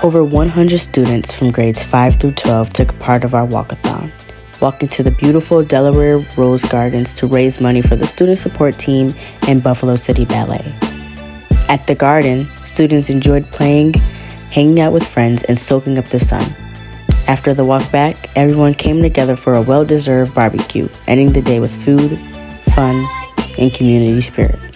Over 100 students from grades 5 through 12 took part of our walk-a-thon, walking to the beautiful Delaware Rose Gardens to raise money for the student support team and Buffalo City Ballet. At the garden, students enjoyed playing, hanging out with friends, and soaking up the sun. After the walk back, everyone came together for a well-deserved barbecue, ending the day with food, fun, and community spirit.